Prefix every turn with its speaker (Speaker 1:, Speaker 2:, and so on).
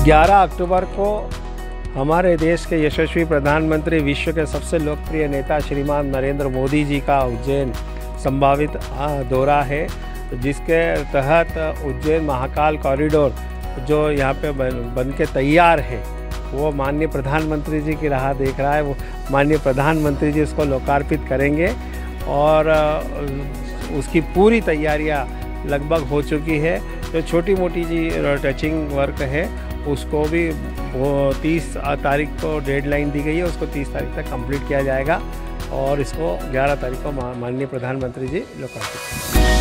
Speaker 1: 11 अक्टूबर को हमारे देश के यशस्वी प्रधानमंत्री, विश्व के सबसे लोकप्रिय नेता श्रीमान नरेंद्र मोदी जी का उज्जैन संभावित दौरा है, जिसके तहत उज्जैन महाकाल कॉरिडोर जो यहाँ पे बन के तैयार है, वो माननीय प्रधानमंत्री जी की राह देख रहा है। वो माननीय प्रधानमंत्री जी उसको लोकार्पित करेंगे और उसकी पूरी तैयारियाँ लगभग हो चुकी है। जो छोटी मोटी जी टचिंग वर्क है उसको भी वो 30 तारीख को डेडलाइन दी गई है, उसको 30 तारीख तक कंप्लीट किया जाएगा और इसको 11 तारीख को माननीय प्रधानमंत्री जी लोकार्पित करेंगे।